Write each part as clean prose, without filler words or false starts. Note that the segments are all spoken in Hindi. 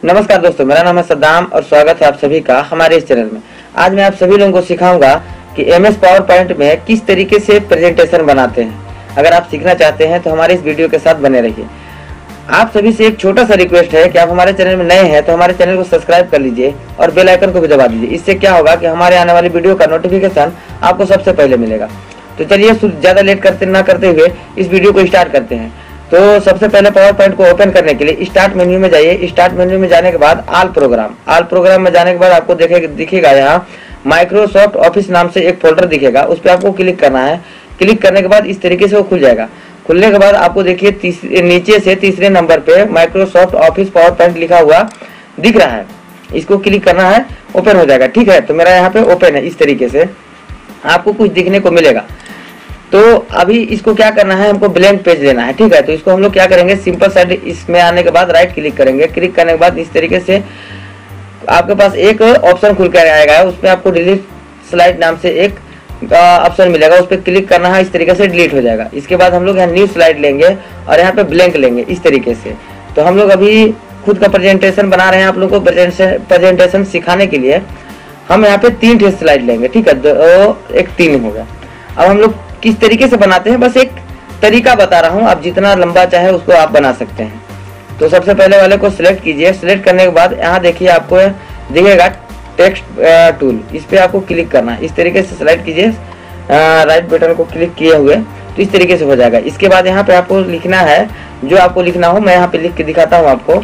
नमस्कार दोस्तों, मेरा नाम है सद्दाम और स्वागत है आप सभी का हमारे इस चैनल में। आज मैं आप सभी लोगों को सिखाऊंगा कि MS पावर पॉइंट में किस तरीके से प्रेजेंटेशन बनाते हैं। अगर आप सीखना चाहते हैं तो हमारे इस वीडियो के साथ बने रहिए। आप सभी से एक छोटा सा रिक्वेस्ट है कि आप हमारे चैनल में नए हैं तो हमारे चैनल को सब्सक्राइब कर लीजिए और बेल आइकन को भी दबा दीजिए। इससे क्या होगा कि हमारे आने वाली वीडियो का नोटिफिकेशन आपको सबसे पहले मिलेगा। तो चलिए ज़्यादा लेट ना करते हुए इस वीडियो को स्टार्ट करते हैं। तो सबसे पहले पावर पॉइंट को ओपन करने के लिए स्टार्ट मेन्यू में जाइए। स्टार्ट मेन्यू में जाने के बाद ऑल प्रोग्राम में जाने के बाद आपको दिखेगा यहाँ माइक्रोसॉफ्ट ऑफिस नाम से एक फोल्डर दिखेगा, उस पर आपको क्लिक करना है। क्लिक करने के बाद इस तरीके से वो खुल जाएगा। खुलने के बाद आपको देखिए नीचे से तीसरे नंबर पे माइक्रोसॉफ्ट ऑफिस पावर पॉइंट लिखा हुआ दिख रहा है, इसको क्लिक करना है, ओपन हो जाएगा। ठीक है, तो मेरा यहाँ पे ओपन है। इस तरीके से आपको कुछ दिखने को मिलेगा। तो अभी इसको क्या करना है, हमको ब्लैंक पेज लेना है। ठीक है, तो इसको हम लोग क्या करेंगे, सिंपल साइड इसमें आने के बाद राइट क्लिक करेंगे। क्लिक करने के बाद इस तरीके से आपके पास एक ऑप्शन खुल कर आएगा, उसमें आपको डिलीट स्लाइड नाम से एक ऑप्शन मिलेगा, उस पर क्लिक करना है। इस तरीके से डिलीट हो जाएगा। इसके बाद हम लोग यहाँ न्यू स्लाइड लेंगे और यहाँ पे ब्लैंक लेंगे इस तरीके से। तो हम लोग अभी खुद का प्रेजेंटेशन बना रहे हैं आप लोग को प्रेजेंटेशन सिखाने के लिए। हम यहाँ पे 3 स्लाइड लेंगे। ठीक है, 2 1 3 हो गया। अब हम लोग किस तरीके से बनाते हैं, बस एक तरीका बता रहा हूँ, आप जितना लंबा चाहे उसको आप बना सकते हैं। तो सबसे पहले वाले को सिलेक्ट कीजिए। सिलेक्ट करने के बाद यहाँ देखिए आपको दिखेगा टेक्स्ट टूल, इस पे आपको क्लिक करना है। इस तरीके से सिलेक्ट कीजिए, राइट बटन को क्लिक किए हुए, तो इस तरीके से हो जाएगा। इसके बाद यहाँ पे आपको लिखना है जो आपको लिखना हो। मैं यहाँ पे लिख के दिखाता हूँ आपको,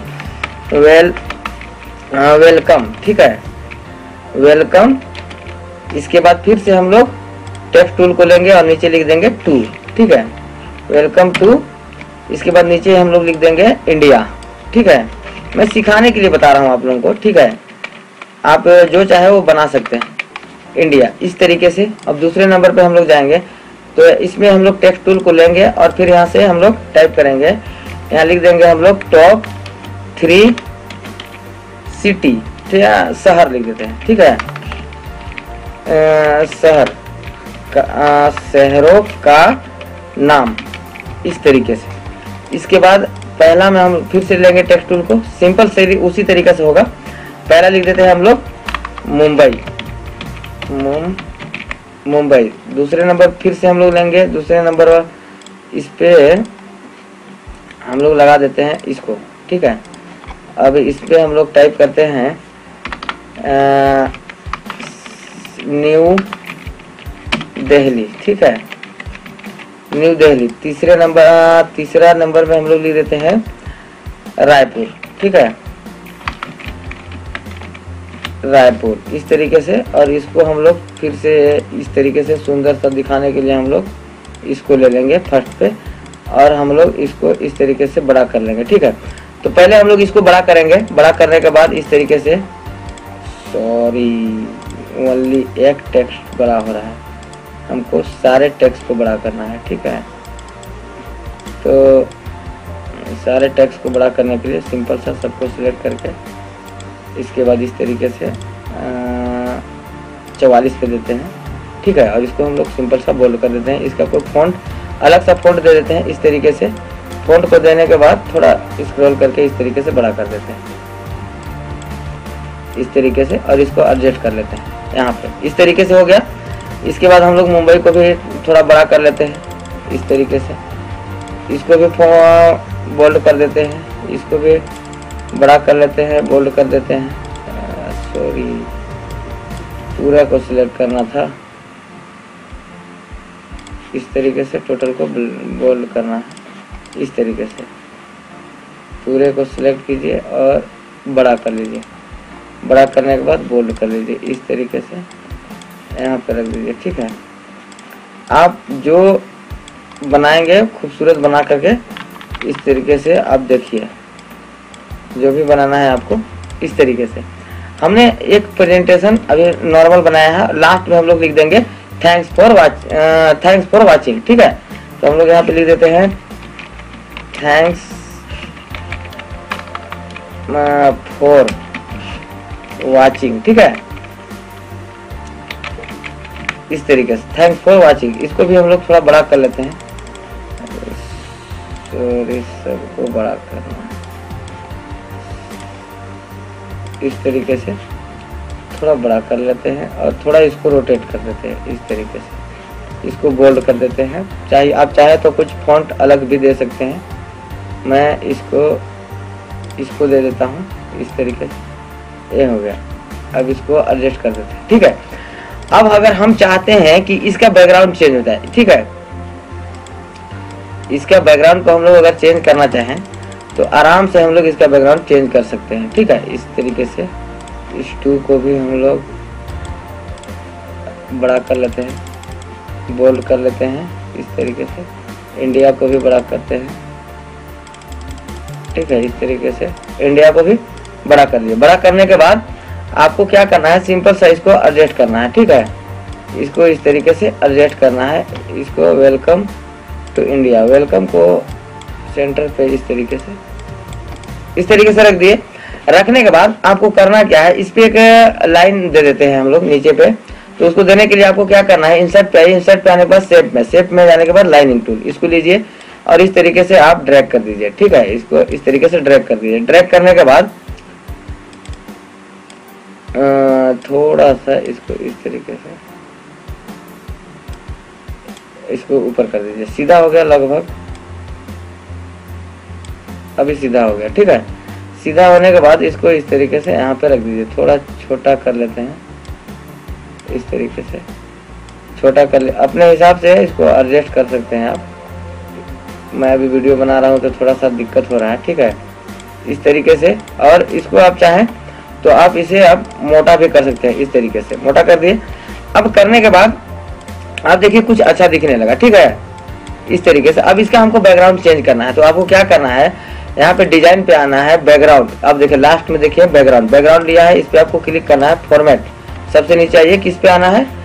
वेलकम। ठीक है, वेलकम। इसके बाद फिर से हम लोग टेक्स्ट टूल को लेंगे और नीचे लिख देंगे टू। ठीक है, वेलकम टू। इसके बाद नीचे हम लोग लिख देंगे इंडिया। ठीक है, मैं सिखाने के लिए बता रहा हूँ आप लोगों को। ठीक है, आप जो चाहे वो बना सकते हैं, इंडिया इस तरीके से। अब दूसरे नंबर पे हम लोग जाएंगे, तो इसमें हम लोग टेक्स्ट टूल को लेंगे और फिर यहाँ से हम लोग टाइप करेंगे। यहाँ लिख देंगे हम लोग टॉप 3 सिटी, शहर लिख देते हैं। ठीक है, शहरों का नाम इस तरीके से। इसके बाद पहला में हम फिर से लेंगे टेक्स्ट टूल को, सिंपल से उसी तरीके से होगा। पहला लिख देते हैं हम लोग मुंबई। दूसरे नंबर फिर से हम लोग लेंगे, दूसरे नंबर इस पे हम लोग लगा देते हैं इसको। ठीक है, अब इस पे हम लोग टाइप करते हैं न्यू दिल्ली। ठीक है, न्यू दिल्ली। तीसरा नंबर में हम लोग लिख देते हैं रायपुर। ठीक है, रायपुर इस तरीके से। और इसको हम लोग फिर से इस तरीके से सुंदर सा दिखाने के लिए हम लोग इसको ले लेंगे फर्स्ट पे और हम लोग इसको इस तरीके से बड़ा कर लेंगे। ठीक है, तो पहले हम लोग इसको बड़ा करेंगे। बड़ा करने के बाद इस तरीके से, सॉरी ओनली एक टेक्स्ट बड़ा हो रहा है, हमको सारे टेक्स्ट को बड़ा करना है। ठीक है, तो सारे टेक्स्ट को बड़ा करने के लिए सिंपल सा सबको सिलेक्ट करके इसके बाद इस तरीके से 44 पे देते हैं। ठीक है, और इसको हम लोग सिंपल सा बोल्ड कर देते हैं। इसका कोई फॉन्ट अलग सा फॉन्ट दे देते हैं इस तरीके से। फॉन्ट को देने के बाद थोड़ा स्क्रॉल करके इस तरीके से बड़ा कर देते हैं इस तरीके से, और इसको एडजस्ट कर लेते हैं यहाँ पे। इस तरीके से हो गया। इसके बाद हम लोग मुंबई को भी थोड़ा बड़ा कर लेते हैं इस तरीके से। इसको भी बोल्ड कर देते हैं, इसको भी बड़ा कर लेते हैं, बोल्ड कर देते हैं। सॉरी, पूरा को सिलेक्ट करना था। इस तरीके से टोटल को बोल्ड करना है इस तरीके से। पूरे को सिलेक्ट कीजिए और बड़ा कर लीजिए। बड़ा करने के बाद बोल्ड कर लीजिए इस तरीके से, यहाँ पे रख दीजिए। ठीक है, आप जो बनाएंगे खूबसूरत बना करके इस तरीके से आप देखिए, जो भी बनाना है आपको इस तरीके से। हमने एक प्रेजेंटेशन अभी नॉर्मल बनाया है, लास्ट में हम लोग लिख देंगे थैंक्स फॉर वाचिंग। ठीक है, तो हम लोग यहाँ पे लिख देते हैं थैंक्स फॉर वाचिंग। ठीक है, इस तरीके से थैंक्स फॉर वाचिंग। इसको भी हम लोग थोड़ा बड़ा कर लेते हैं। सॉरी, सबको बड़ा करना है। इस तरीके से थोड़ा बड़ा कर लेते हैं और थोड़ा इसको रोटेट कर देते हैं इस तरीके से, इसको बोल्ड कर देते हैं। चाहे आप चाहे तो कुछ फॉन्ट अलग भी दे सकते हैं, मैं इसको दे देता हूँ इस तरीके से, ये हो गया। अब इसको एडजस्ट कर देते हैं, ठीक है। अब अगर हम चाहते हैं कि इसका बैकग्राउंड चेंज होता है, ठीक है, इसका बैकग्राउंड को हम लोग अगर चेंज करना चाहें तो आराम से हम लोग इसका बैकग्राउंड चेंज कर सकते हैं, ठीक है। इस तरीके से इस 2 को भी हम लोग बड़ा कर लेते हैं, बोल्ड कर लेते हैं इस तरीके से। इंडिया को भी बड़ा करते हैं, ठीक है। इस तरीके से इंडिया को भी बड़ा कर लिया। बड़ा करने के बाद आपको क्या करना है, सिंपल सा इसको एडजस्ट करना है, ठीक है। इसको इस तरीके से एडजस्ट करना है। इसको वेलकम टू इंडिया, वेलकम को सेंटर पे इस तरीके से रख दिए। रखने के बाद आपको करना क्या है, इस पे एक लाइन दे देते हैं हम लोग नीचे पे। तो उसको देने के लिए आपको क्या करना है, इंसर्ट पे आइए, इंसर्ट पे आने के बाद शेप में जाने के बाद लाइनिंग टूल, इसको लीजिए और इस तरीके से आप ड्रैग कर दीजिए, ठीक है। इसको इस तरीके से ड्रैग कर दीजिए। ड्रैग करने के बाद थोड़ा सा इसको इस तरीके से इसको ऊपर कर दीजिए। सीधा हो गया लगभग, अभी सीधा हो गया, ठीक है। सीधा होने के बाद इसको इस तरीके से यहाँ पे रख दीजिए। थोड़ा छोटा कर लेते हैं, इस तरीके से छोटा कर ले, अपने हिसाब से इसको एडजस्ट कर सकते हैं आप। मैं अभी वीडियो बना रहा हूँ तो थोड़ा सा दिक्कत हो रहा है, ठीक है। इस तरीके से, और इसको आप चाहें तो आप इसे आप मोटा भी कर सकते हैं, इस तरीके से मोटा कर दिए। अब करने के बाद आप देखिए कुछ अच्छा दिखने लगा, ठीक है, इस तरीके से। अब इसका हमको बैकग्राउंड चेंज करना है, तो आपको क्या करना है, यहाँ पे डिजाइन पे आना है, बैकग्राउंड। अब देखिए लास्ट में देखिए बैकग्राउंड लिया है, इस पे आपको क्लिक करना है। फॉर्मेट सबसे नीचे आइए, किस पे आना है,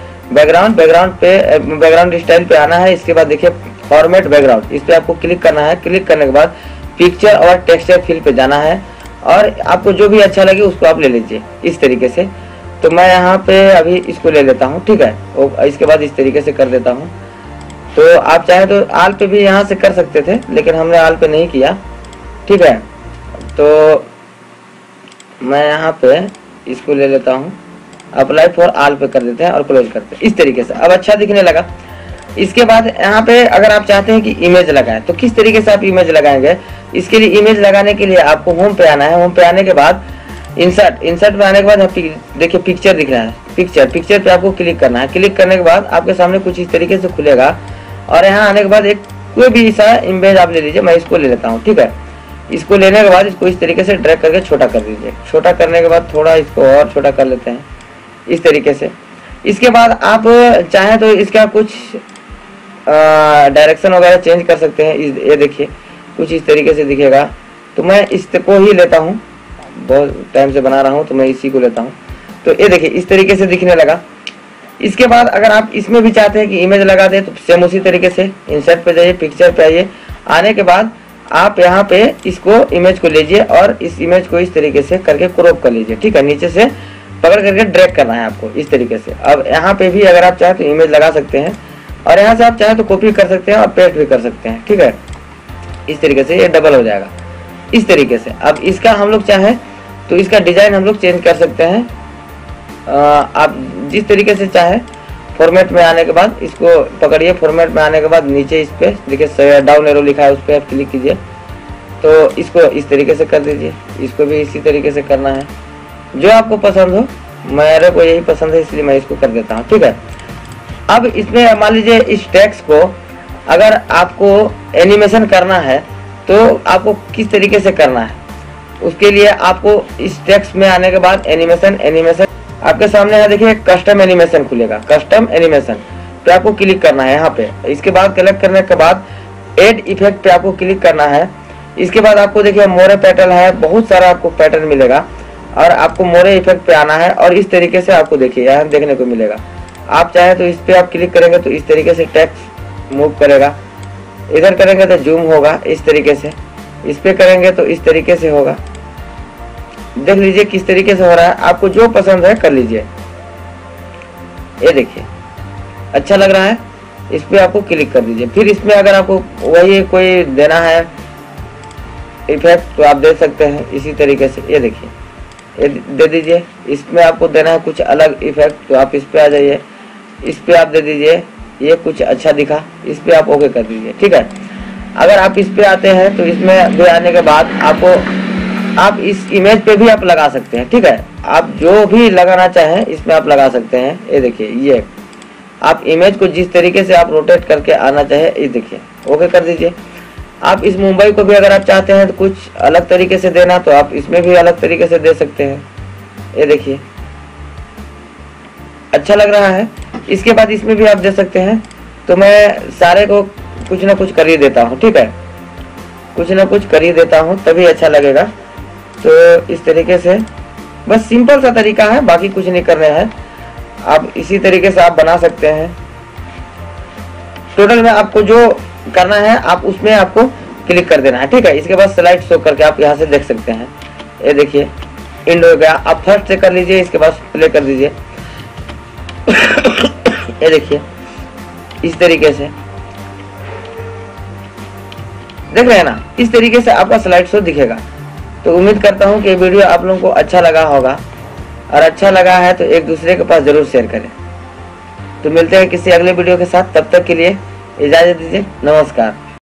बैकग्राउंड स्टाइल पे आना है। इसके बाद देखिए फॉर्मेट बैकग्राउंड, इस पे आपको क्लिक करना है। क्लिक करने के बाद पिक्चर और टेक्सचर फिल पे जाना है और आपको जो भी अच्छा लगे उसको आप ले लीजिए इस तरीके से। तो मैं यहाँ पे अभी इसको ले लेता हूँ, ठीक है। और इसके बाद इस तरीके से कर देता हूँ। तो आप चाहे तो आल पे भी यहाँ से कर सकते थे, लेकिन हमने आल पे नहीं किया, ठीक है। तो मैं यहाँ पे इसको ले लेता हूँ, अप्लाई फॉर आल पे कर देते हैं और क्लोज करते हैं इस तरीके से। अब अच्छा दिखने लगा। इसके बाद यहाँ पे अगर आप चाहते हैं कि इमेज लगाएं तो किस तरीके से आप इमेज लगाएंगे, इसके लिए इमेज लगाने के लिए आपको होम पे आना है। होम पे आने के बाद इंसर्ट में आने के बाद देखिए पिक्चर दिख रहा है, पिक्चर पे आपको क्लिक करना है। क्लिक करने के बाद आपके सामने कुछ इस तरीके से खुलेगा और यहाँ आने के बाद एक कोई भी ऐसा इमेज आप ले लीजिए। मैं इसको ले लेता हूँ, ठीक है। इसको लेने के बाद इसको इस तरीके से ड्रैग करके छोटा कर दीजिए। छोटा करने के बाद थोड़ा इसको और छोटा कर लेते हैं इस तरीके से। इसके बाद आप चाहें तो इसका कुछ डायरेक्शन वगैरह चेंज कर सकते हैं। ये देखिए कुछ इस तरीके से दिखेगा, तो मैं इसको ही लेता हूँ, बहुत टाइम से बना रहा हूँ तो मैं इसी को लेता हूँ। तो ये देखिए इस तरीके से दिखने लगा। इसके बाद अगर आप इसमें भी चाहते हैं कि इमेज लगा दें तो सेम उसी तरीके से इंसर्ट पे जाइए, पिक्चर पे आइए। आने के बाद आप यहाँ पे इसको इमेज को लीजिए और इस इमेज को इस तरीके से करके क्रॉप कर लीजिए, ठीक है। नीचे से पकड़ करके ड्रैग करना है आपको इस तरीके से। अब यहाँ पे भी अगर आप चाहें तो इमेज लगा सकते हैं और यहाँ से आप चाहें तो कॉपी कर सकते हैं और पेस्ट भी कर सकते हैं, ठीक है। इस तरीके से ये डबल हो जाएगा इस तरीके से। अब इसका हम लोग चाहें तो इसका डिजाइन हम लोग चेंज कर सकते हैं, आप जिस तरीके से चाहें। फॉर्मेट में आने के बाद इसको पकड़िए, फॉर्मेट में आने के बाद नीचे इस पे देखिए डाउन एरो लिखा है, उस पर आप क्लिक कीजिए तो इसको इस तरीके से कर दीजिए। इसको भी इसी तरीके से करना है, जो आपको पसंद हो। मेरे को यही पसंद है इसलिए मैं इसको कर देता हूँ, ठीक है। अब इसमें मान लीजिए इस टेक्स्ट को अगर आपको एनिमेशन करना है तो आपको किस तरीके से करना है, उसके लिए आपको इस टेक्स्ट में आने के बाद एनिमेशन आपके सामने है, देखिए कस्टम एनिमेशन खुलेगा। कस्टम एनिमेशन पे आपको क्लिक करना है यहाँ पे। इसके बाद कलेक्ट करने के बाद एड इफेक्ट पे आपको क्लिक करना है। इसके बाद आपको देखिए मोरे पैटर्न है, बहुत सारा आपको पैटर्न मिलेगा और आपको मोरे इफेक्ट पे आना है और इस तरीके से आपको देखिए यहाँ देखने को मिलेगा। आप चाहे तो इस पे आप क्लिक करेंगे तो इस तरीके से टेक्स्ट मूव करेगा, इधर करेंगे तो जूम होगा इस तरीके से, इस पे करेंगे तो इस तरीके से होगा। देख लीजिए किस तरीके से हो रहा है, आपको जो पसंद है कर लीजिए। ये देखिए अच्छा लग रहा है, इस पे आपको क्लिक कर दीजिए। फिर इसमें अगर आपको वही कोई देना है इफेक्ट तो आप दे सकते हैं इसी तरीके से। ये देखिए ये दे दीजिए। इसमें आपको देना है कुछ अलग इफेक्ट, तो आप इस पे आ जाइए, इस पे आप दे दीजिए, ये कुछ अच्छा दिखा, इस पे आप ओके कर दीजिए। ठीक है, अगर आप इस पे आते हैं तो इसमें भी आने के बाद आप इस इमेज पे भी आप लगा सकते हैं। ठीक है, आप जो भी लगाना चाहें इसमें आप लगा सकते हैं। ये देखिए, ये आप इमेज को जिस तरीके से आप रोटेट करके आना चाहे, ये देखिए, ओके कर दीजिए। आप इस मुंबई को भी अगर आप चाहते हैं तो कुछ अलग तरीके से देना, तो आप इसमें भी अलग तरीके से दे सकते हैं। ये देखिए, अच्छा लग रहा है। इसके बाद इसमें भी आप दे सकते हैं। तो मैं सारे को कुछ ना कुछ कर ही देता हूँ। ठीक है, कुछ ना कुछ कर ही देता हूँ, तभी अच्छा लगेगा। तो इस तरीके से बस सिंपल सा तरीका है, बाकी कुछ नहीं करना है। आप इसी तरीके से आप बना सकते हैं। टोटल में आपको जो करना है आप उसमें आपको क्लिक कर देना है। ठीक है, इसके बाद स्लाइड शो करके आप यहाँ से देख सकते हैं। ये देखिए, एंड हो गया। आप फर्स्ट से कर लीजिए, इसके बाद प्ले कर दीजिए। ये देखिए, इस तरीके से देख रहे हैं ना, इस तरीके से आपका स्लाइड शो दिखेगा। तो उम्मीद करता हूँ कि ये वीडियो आप लोगों को अच्छा लगा होगा, और अच्छा लगा है तो एक दूसरे के पास जरूर शेयर करें। तो मिलते हैं किसी अगले वीडियो के साथ, तब तक के लिए इजाजत दीजिए। नमस्कार।